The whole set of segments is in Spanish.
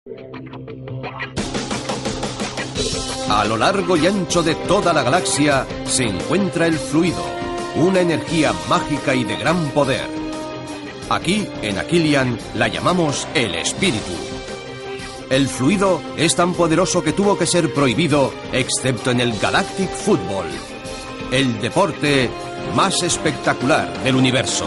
A lo largo y ancho de toda la galaxia se encuentra el fluido, una energía mágica y de gran poder. Aquí, en Aquilian, la llamamos el espíritu. El fluido es tan poderoso que tuvo que ser prohibido, excepto en el Galactic Football, el deporte más espectacular del universo.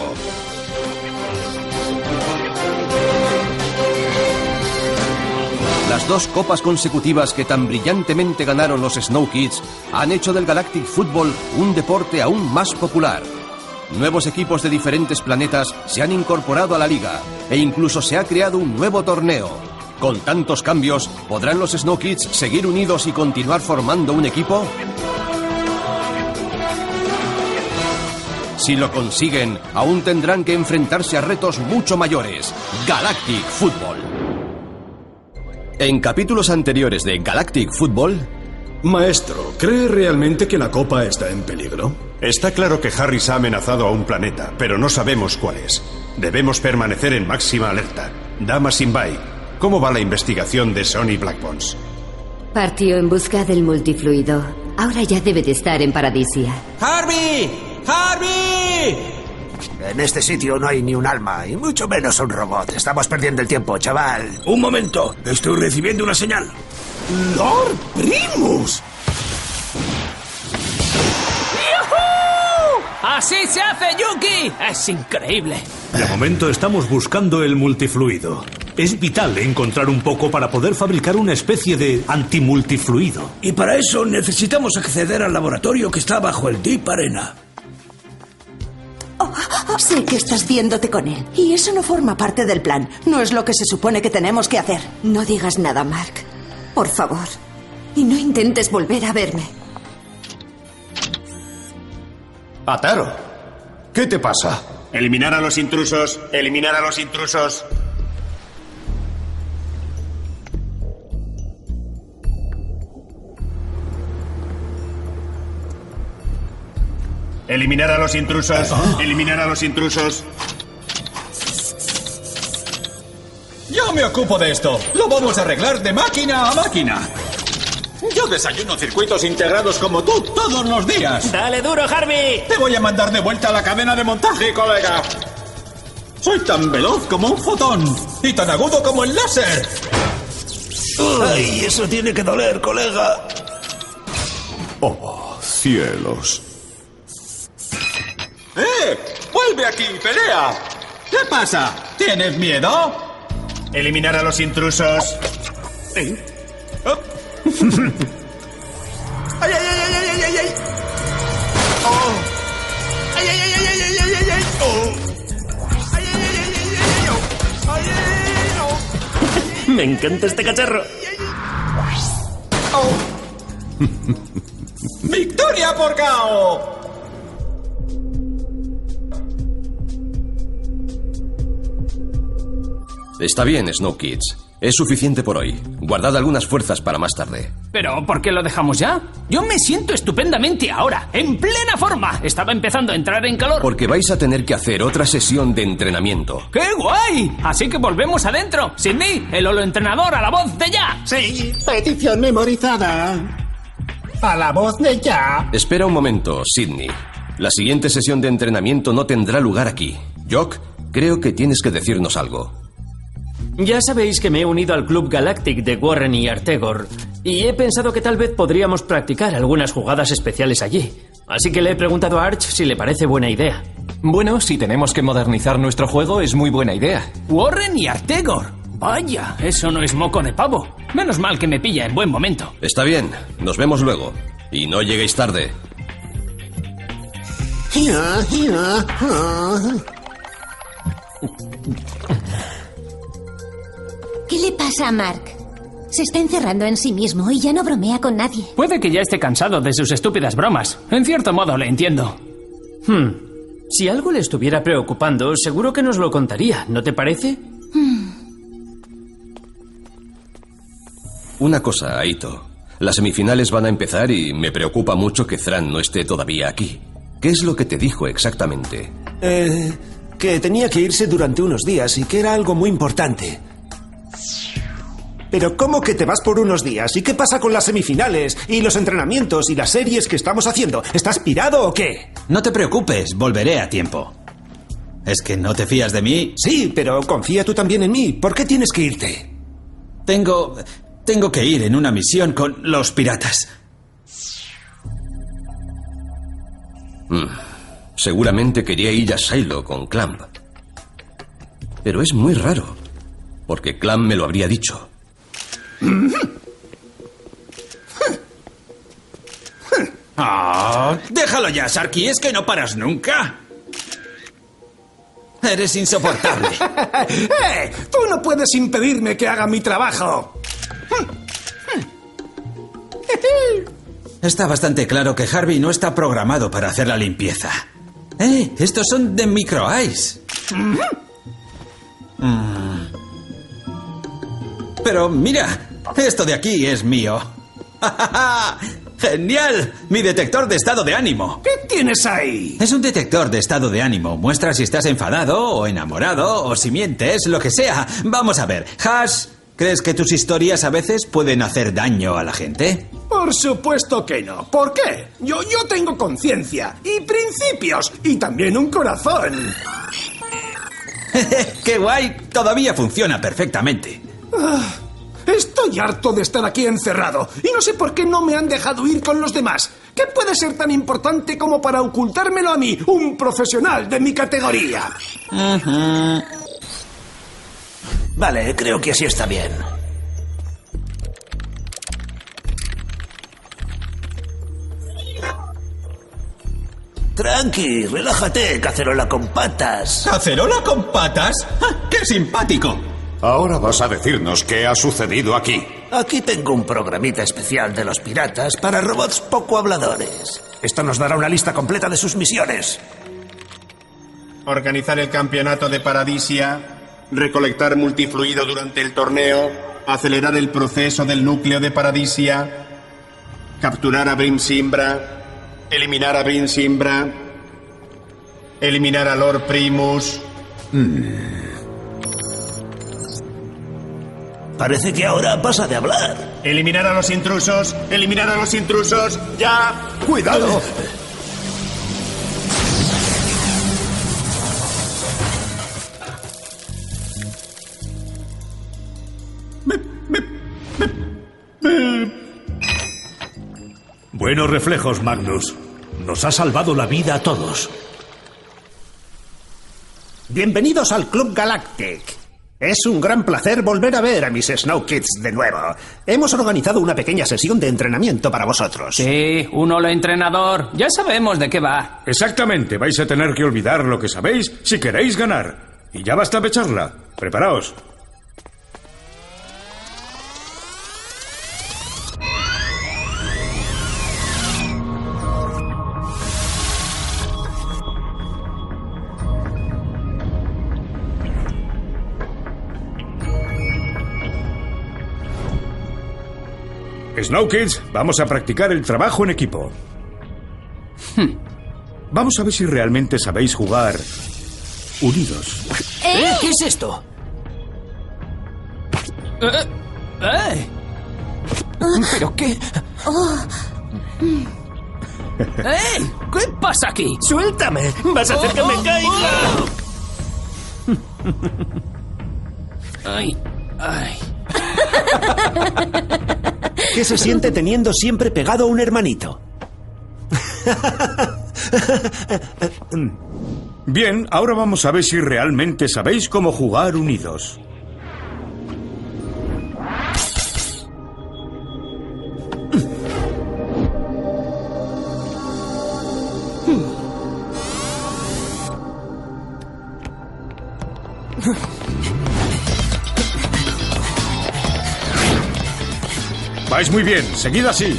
Las 2 copas consecutivas que tan brillantemente ganaron los Snow Kids han hecho del Galactic Football un deporte aún más popular. Nuevos equipos de diferentes planetas se han incorporado a la liga e incluso se ha creado un nuevo torneo. Con tantos cambios, ¿podrán los Snow Kids seguir unidos y continuar formando un equipo? Si lo consiguen, aún tendrán que enfrentarse a retos mucho mayores. Galactic Football. En capítulos anteriores de Galactic Football... Maestro, ¿cree realmente que la copa está en peligro? Está claro que Harris ha amenazado a un planeta, pero no sabemos cuál es. Debemos permanecer en máxima alerta. Dama Sinbai, ¿cómo va la investigación de Sonny Blackbones? Partió en busca del multifluido. Ahora ya debe de estar en Paradisia. ¡Harvey! ¡Harvey! En este sitio no hay ni un alma, y mucho menos un robot. Estamos perdiendo el tiempo, chaval. Un momento, estoy recibiendo una señal. ¡Lord Primus! ¡Yujú! ¡Así se hace, Yuki! ¡Es increíble! De momento estamos buscando el multifluido. Es vital encontrar un poco para poder fabricar una especie de antimultifluido. Y para eso necesitamos acceder al laboratorio que está bajo el Deep Arena. Sé que estás viéndote con él, y eso no forma parte del plan. No es lo que se supone que tenemos que hacer. No digas nada, Mark. Por favor. Y no intentes volver a verme. Ataro, ¿qué te pasa? Eliminar a los intrusos. Eliminar a los intrusos. Eliminar a los intrusos. Eliminar a los intrusos. Yo me ocupo de esto. Lo vamos a arreglar de máquina a máquina. Yo desayuno circuitos integrados como tú todos los días. ¡Dale duro, Harvey! Te voy a mandar de vuelta a la cadena de montaje, colega. Soy tan veloz como un fotón y tan agudo como el láser. ¡Ay, eso tiene que doler, colega! Oh, cielos. ¡Vuelve aquí, pelea! ¿Qué pasa? ¿Tienes miedo? Eliminar a los intrusos. Oh. ¡Ay, ay, ay, ay, ay, ay, ay! ¡Oh! ¡Ay, ay, ay, ay, ay, ay, ay, ay! ¡Oh! ¡Ay, ay, ay, ay, ay, ay! ¡Oh! ¡Ay, ay, ay, oh! Me encanta este cacharro. Oh. ¡Victoria por KO! Está bien, Snow Kids. Es suficiente por hoy. Guardad algunas fuerzas para más tarde. ¿Pero por qué lo dejamos ya? Yo me siento estupendamente ahora, en plena forma. Estaba empezando a entrar en calor. Porque vais a tener que hacer otra sesión de entrenamiento. ¡Qué guay! Así que volvemos adentro. Sidney, el holoentrenador a la voz de ya. Sí, petición memorizada. A la voz de ya. Espera un momento, Sidney. La siguiente sesión de entrenamiento no tendrá lugar aquí. Jock, creo que tienes que decirnos algo. Ya sabéis que me he unido al Club Galactic de Warren y Artegor, y he pensado que tal vez podríamos practicar algunas jugadas especiales allí. Así que le he preguntado a Arch si le parece buena idea. Bueno, si tenemos que modernizar nuestro juego, es muy buena idea. Warren y Artegor. Vaya, eso no es moco de pavo. Menos mal que me pilla en buen momento. Está bien, nos vemos luego. Y no lleguéis tarde. ¿Qué le pasa a Mark? Se está encerrando en sí mismo y ya no bromea con nadie. Puede que ya esté cansado de sus estúpidas bromas. En cierto modo le entiendo. Si algo le estuviera preocupando, seguro que nos lo contaría, ¿no te parece? Una cosa, Aito. Las semifinales van a empezar y me preocupa mucho que Thran no esté todavía aquí. ¿Qué es lo que te dijo exactamente? Que tenía que irse durante unos días y que era algo muy importante. Pero ¿cómo que te vas por unos días? ¿Y qué pasa con las semifinales? ¿Y los entrenamientos? ¿Y las series que estamos haciendo? ¿Estás pirado o qué? No te preocupes, volveré a tiempo. ¿Es que no te fías de mí? Sí, pero confía tú también en mí. ¿Por qué tienes que irte? Tengo que ir en una misión con los piratas. Seguramente quería ir a Silo con Clamp. Pero es muy raro, porque Clamp me lo habría dicho. Oh, déjalo ya, Sharky, es que no paras nunca. Eres insoportable. ¡Tú no puedes impedirme que haga mi trabajo! Está bastante claro que Harvey no está programado para hacer la limpieza. Estos son de Micro Ice. Pero mira, esto de aquí es mío. ¡Genial! Mi detector de estado de ánimo. ¿Qué tienes ahí? Es un detector de estado de ánimo. Muestra si estás enfadado o enamorado o si mientes, lo que sea. Vamos a ver. Hash, ¿crees que tus historias a veces pueden hacer daño a la gente? Por supuesto que no. ¿Por qué? Yo tengo conciencia y principios y también un corazón. ¡Qué guay! Todavía funciona perfectamente. Estoy harto de estar aquí encerrado y no sé por qué no me han dejado ir con los demás. ¿Qué puede ser tan importante como para ocultármelo a mí, un profesional de mi categoría? Vale, creo que así está bien. Tranqui, relájate, cacerola con patas. ¿Cacerola con patas? ¡Qué simpático! Ahora vas a decirnos qué ha sucedido aquí. Aquí tengo un programita especial de los piratas para robots poco habladores. Esto nos dará una lista completa de sus misiones. Organizar el campeonato de Paradisia, recolectar multifluido durante el torneo, acelerar el proceso del núcleo de Paradisia, capturar a Brim Simbra, eliminar a Brim Simbra, eliminar a Lord Primus. Parece que ahora pasa de hablar. Eliminar a los intrusos, ya. ¡Cuidado! Buenos reflejos, Magnus. Nos ha salvado la vida a todos. Bienvenidos al Club Galactic. Es un gran placer volver a ver a mis Snow Kids de nuevo. Hemos organizado una pequeña sesión de entrenamiento para vosotros. Sí, un hola entrenador. Ya sabemos de qué va. Exactamente, vais a tener que olvidar lo que sabéis si queréis ganar. Y ya basta de charla. Preparaos. Snow Kids, vamos a practicar el trabajo en equipo. Vamos a ver si realmente sabéis jugar unidos. ¿Qué es esto? ¿Pero qué? ¿Qué pasa aquí? ¡Suéltame! ¡Vas a hacer que me caiga! ¡Ay! ¡Ay! ¿Qué se siente teniendo siempre pegado a un hermanito? Bien, ahora vamos a ver si realmente sabéis cómo jugar unidos. Vais muy bien, seguid así.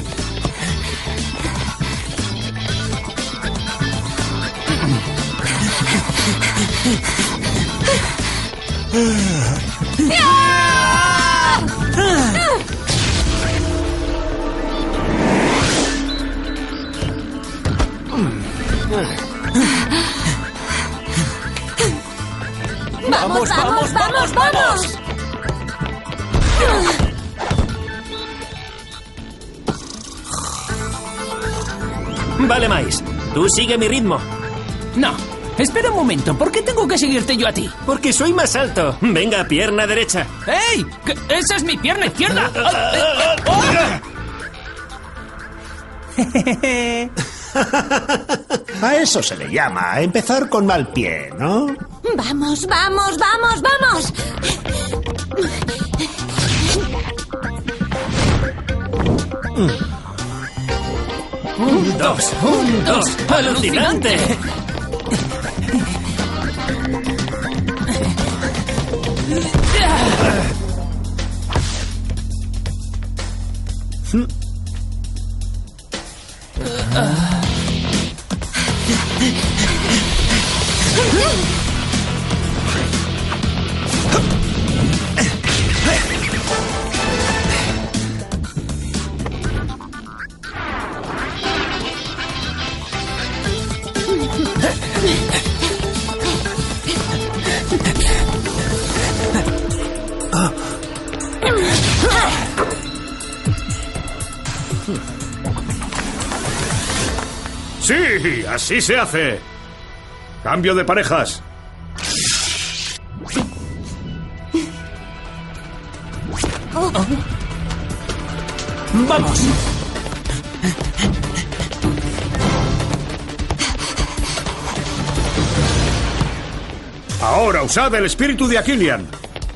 ¡Vamos, vamos, vamos, vamos! Vale, Mais. Tú sigue mi ritmo. No. Espera un momento. ¿Por qué tengo que seguirte yo a ti? Porque soy más alto. Venga, pierna derecha. ¡Ey! ¡Esa es mi pierna izquierda! A eso se le llama empezar con mal pie, ¿no? Vamos, vamos, vamos, vamos. 1, 2, 1, 2. ¡Alucinante! ¡Sí! ¡Así se hace! ¡Cambio de parejas! ¡Vamos! Ahora usad el espíritu de Aquilian.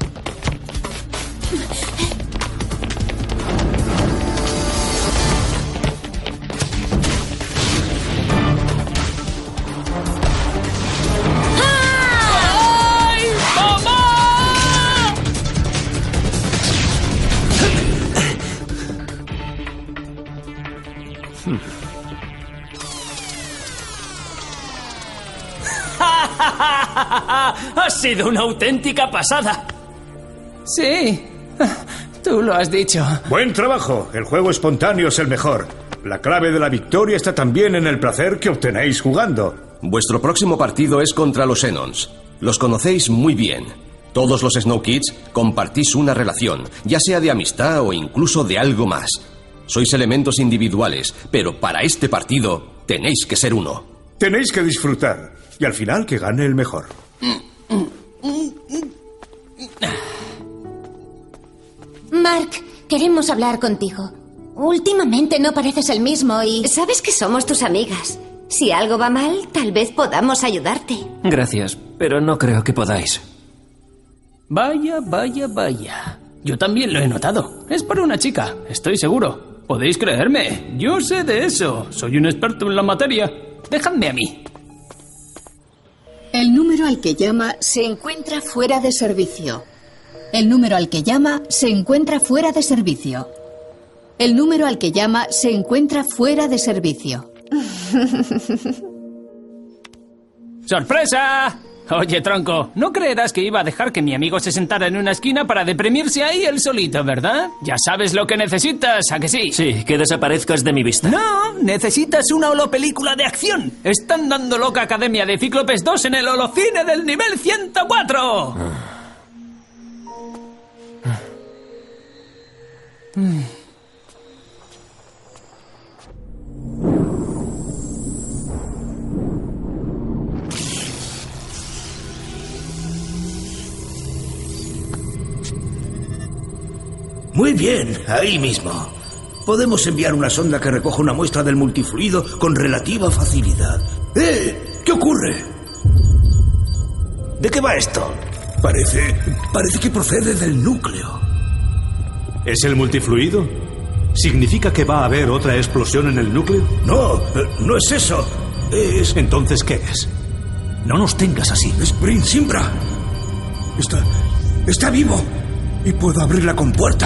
¡Ha sido una auténtica pasada! Sí, tú lo has dicho. Buen trabajo. El juego espontáneo es el mejor. La clave de la victoria está también en el placer que obtenéis jugando. Vuestro próximo partido es contra los Xenons. Los conocéis muy bien. Todos los Snow Kids compartís una relación, ya sea de amistad o incluso de algo más. Sois elementos individuales, pero para este partido tenéis que ser uno. Tenéis que disfrutar. Y al final que gane el mejor. Mark, queremos hablar contigo. Últimamente no pareces el mismo y... Sabes que somos tus amigas. Si algo va mal, tal vez podamos ayudarte. Gracias, pero no creo que podáis. Vaya, vaya, vaya. Yo también lo he notado. Es para una chica, estoy seguro. Podéis creerme, yo sé de eso. Soy un experto en la materia. Dejadme a mí. El número al que llama se encuentra fuera de servicio. El número al que llama se encuentra fuera de servicio. El número al que llama se encuentra fuera de servicio. ¡Sorpresa! Oye, tronco, no creerás que iba a dejar que mi amigo se sentara en una esquina para deprimirse ahí él solito, ¿verdad? Ya sabes lo que necesitas, ¿a que sí? Sí, que desaparezcas de mi vista. No, necesitas una holopelícula de acción. Están dando loca Academia de Cíclopes 2 en el holocine del nivel 104. Muy bien, ahí mismo. Podemos enviar una sonda que recoja una muestra del multifluido con relativa facilidad. ¿Qué ocurre? ¿De qué va esto? Parece que procede del núcleo. ¿Es el multifluido? ¿Significa que va a haber otra explosión en el núcleo? No, no es eso. Es... ¿Entonces qué es? No nos tengas así. Es Brim Simbra. Está vivo. Y puedo abrir la compuerta.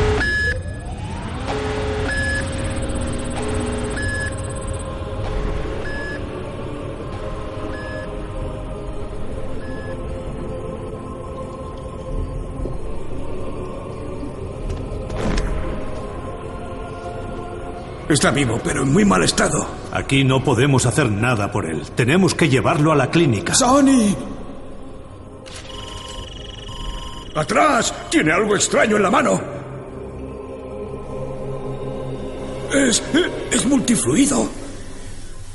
Está vivo, pero en muy mal estado. Aquí no podemos hacer nada por él. Tenemos que llevarlo a la clínica. ¡Sonny! ¡Atrás! ¡Tiene algo extraño en la mano! Es multifluido.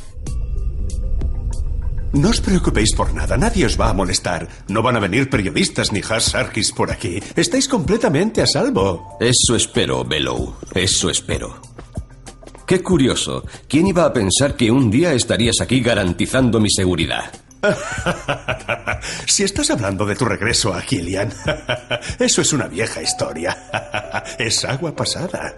No os preocupéis por nada, nadie os va a molestar. No van a venir periodistas ni Hash Sarkis por aquí. Estáis completamente a salvo. Eso espero, Bellow. Eso espero. Qué curioso. ¿Quién iba a pensar que un día estarías aquí garantizando mi seguridad? Si estás hablando de tu regreso a Killian, eso es una vieja historia. Es agua pasada.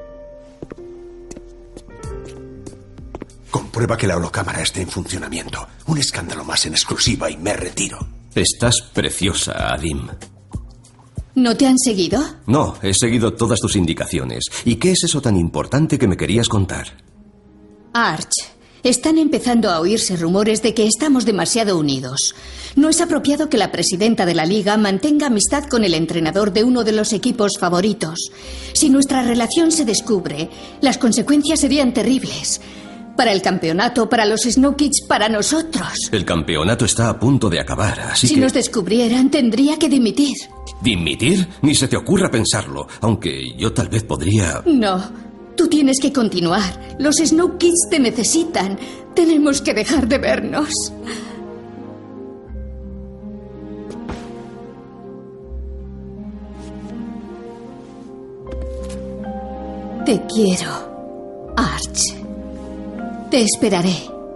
Comprueba que la holocámara esté en funcionamiento. Un escándalo más en exclusiva y me retiro. Estás preciosa, Adim. ¿No te han seguido? No, he seguido todas tus indicaciones. ¿Y qué es eso tan importante que me querías contar? Arch, están empezando a oírse rumores de que estamos demasiado unidos. No es apropiado que la presidenta de la liga mantenga amistad con el entrenador de uno de los equipos favoritos. Si nuestra relación se descubre, las consecuencias serían terribles. Para el campeonato, para los Snow Kids, para nosotros. El campeonato está a punto de acabar, así que... Si nos descubrieran, tendría que dimitir. ¿Dimitir? Ni se te ocurra pensarlo, aunque yo tal vez podría... No, tú tienes que continuar. Los Snow Kids te necesitan. Tenemos que dejar de vernos. Te quiero, Arch. Te esperaré.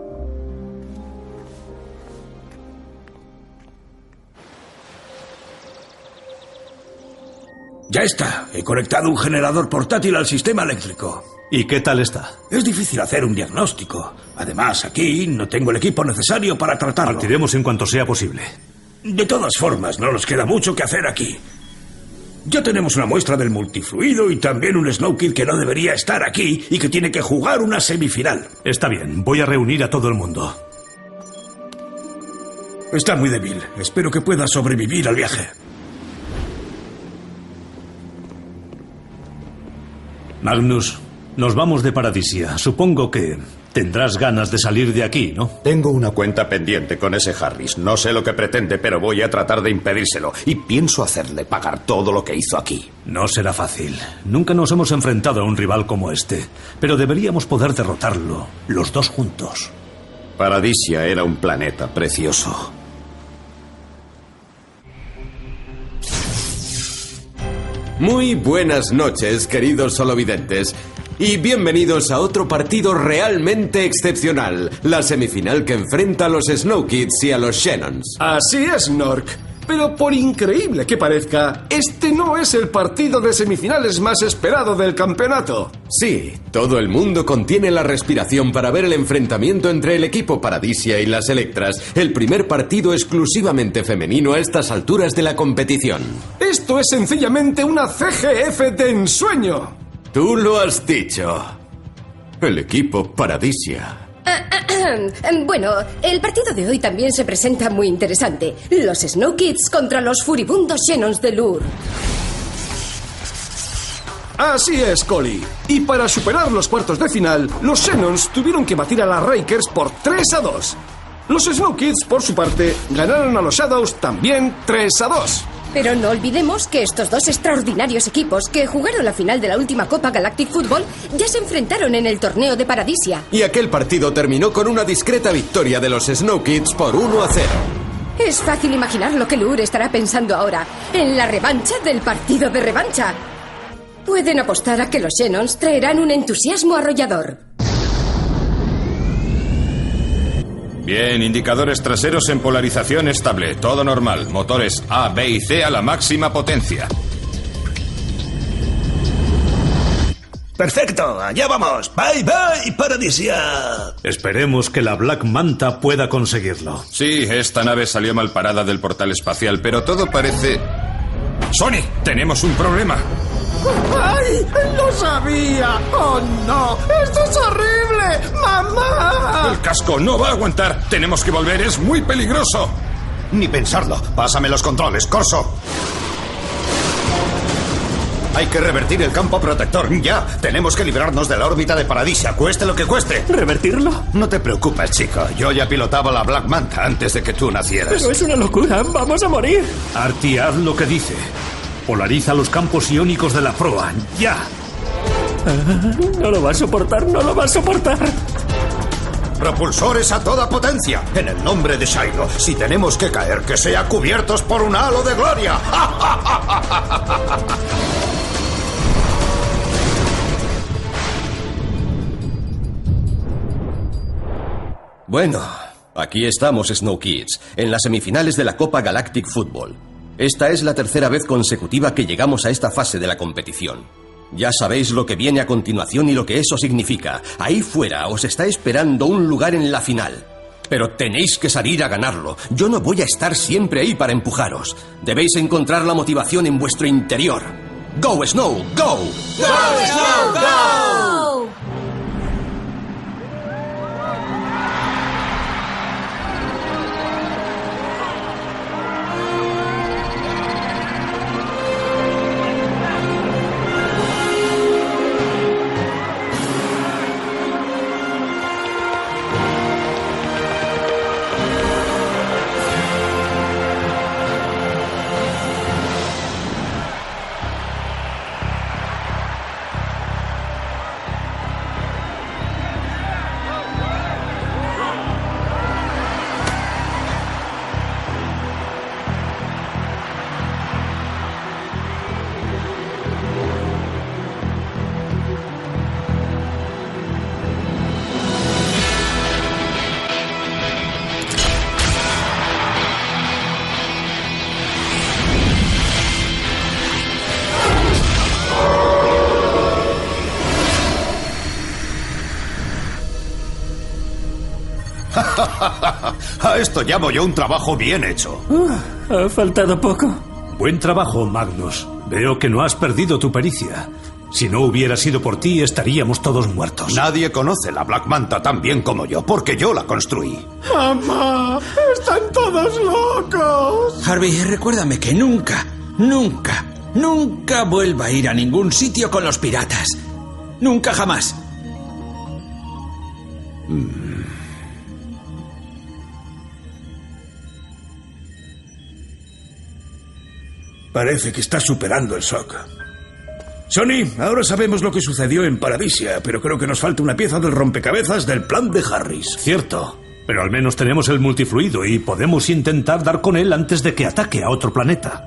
Ya está. He conectado un generador portátil al sistema eléctrico. ¿Y qué tal está? Es difícil hacer un diagnóstico. Además, aquí no tengo el equipo necesario para tratarlo. Partiremos en cuanto sea posible. De todas formas, no nos queda mucho que hacer aquí. Ya tenemos una muestra del multifluido y también un Snow Kid que no debería estar aquí y que tiene que jugar una semifinal. Está bien, voy a reunir a todo el mundo. Está muy débil. Espero que pueda sobrevivir al viaje. Magnus, nos vamos de Paradisia. Supongo que tendrás ganas de salir de aquí, ¿no? Tengo una cuenta pendiente con ese Harris. No sé lo que pretende, pero voy a tratar de impedírselo. Y pienso hacerle pagar todo lo que hizo aquí. No será fácil. Nunca nos hemos enfrentado a un rival como este. Pero deberíamos poder derrotarlo, los dos juntos. Paradisia era un planeta precioso. Muy buenas noches, queridos solovidentes. Y bienvenidos a otro partido realmente excepcional. La semifinal que enfrenta a los Snow Kids y a los Shannons. Así es, Nork. Pero por increíble que parezca, este no es el partido de semifinales más esperado del campeonato. Sí, todo el mundo contiene la respiración para ver el enfrentamiento entre el equipo Paradisia y las Electras, el primer partido exclusivamente femenino a estas alturas de la competición. Esto es sencillamente una CGF de ensueño. Tú lo has dicho. El equipo Paradisia. Bueno, el partido de hoy también se presenta muy interesante. Los Snow Kids contra los furibundos Shannons de Lure. Así es, Collie. Y para superar los cuartos de final, los Shannons tuvieron que batir a las Rakers por 3-2. Los Snow Kids, por su parte, ganaron a los Shadows también 3-2. Pero no olvidemos que estos dos extraordinarios equipos que jugaron la final de la última Copa Galactic Football ya se enfrentaron en el torneo de Paradisia. Y aquel partido terminó con una discreta victoria de los Snow Kids por 1-0. Es fácil imaginar lo que Lure estará pensando ahora, en la revancha del partido de revancha. Pueden apostar a que los Shannons traerán un entusiasmo arrollador. Bien, indicadores traseros en polarización estable, todo normal. Motores A, B y C a la máxima potencia. Perfecto, allá vamos. Bye, bye, Paradisia. Esperemos que la Black Manta pueda conseguirlo. Sí, esta nave salió mal parada del portal espacial, pero todo parece... ¡Sony! ¡Tenemos un problema! ¡Ay! ¡Lo sabía! ¡Oh, no! ¡Esto es horrible! ¡Mamá! El casco no va a aguantar. Tenemos que volver, es muy peligroso. Ni pensarlo. Pásame los controles, Corso. Hay que revertir el campo protector. Ya. Tenemos que librarnos de la órbita de Paradisia, cueste lo que cueste. ¿Revertirlo? No te preocupes, chico. Yo ya pilotaba la Black Manta antes de que tú nacieras. Pero es una locura. Vamos a morir. Artie, haz lo que dice. Polariza los campos iónicos de la proa. ¡Ya! No lo va a soportar, no lo va a soportar. Propulsores a toda potencia. En el nombre de Shiloh, si tenemos que caer, que sea cubiertos por un halo de gloria. Bueno, aquí estamos, Snow Kids, en las semifinales de la Copa Galactic Football. Esta es la tercera vez consecutiva que llegamos a esta fase de la competición. Ya sabéis lo que viene a continuación y lo que eso significa. Ahí fuera os está esperando un lugar en la final. Pero tenéis que salir a ganarlo. Yo no voy a estar siempre ahí para empujaros. Debéis encontrar la motivación en vuestro interior. ¡Go, Snow! ¡Go! ¡Go, Snow, go! A esto llamo yo un trabajo bien hecho. Ha faltado poco. Buen trabajo, Magnus. Veo que no has perdido tu pericia. Si no hubiera sido por ti, estaríamos todos muertos. Nadie conoce la Black Manta tan bien como yo, porque yo la construí. ¡Mamá! ¡Están todos locos! Harvey, recuérdame que nunca vuelva a ir a ningún sitio con los piratas. Nunca jamás. Parece que está superando el shock. Sonny, ahora sabemos lo que sucedió en Paradisia, pero creo que nos falta una pieza del rompecabezas del plan de Harris. Cierto, pero al menos tenemos el multifluido y podemos intentar dar con él antes de que ataque a otro planeta.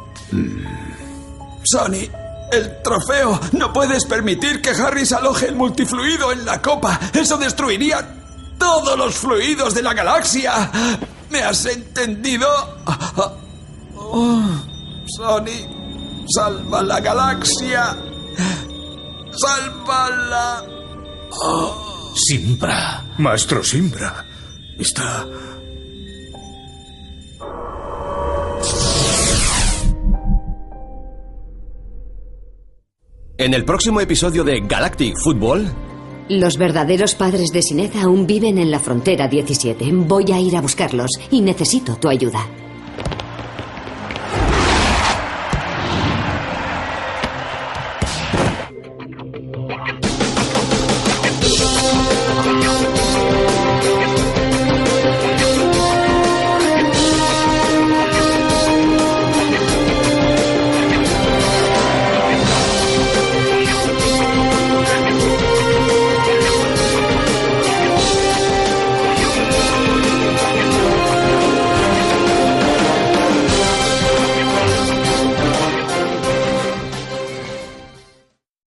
Sonny, el trofeo. No puedes permitir que Harris aloje el multifluido en la copa. Eso destruiría todos los fluidos de la galaxia. ¿Me has entendido? Sonny, salva la galaxia. Sálvala. Simbra. Maestro Simbra. Está... En el próximo episodio de Galactic Football... Los verdaderos padres de Sineth aún viven en la frontera 17. Voy a ir a buscarlos y necesito tu ayuda.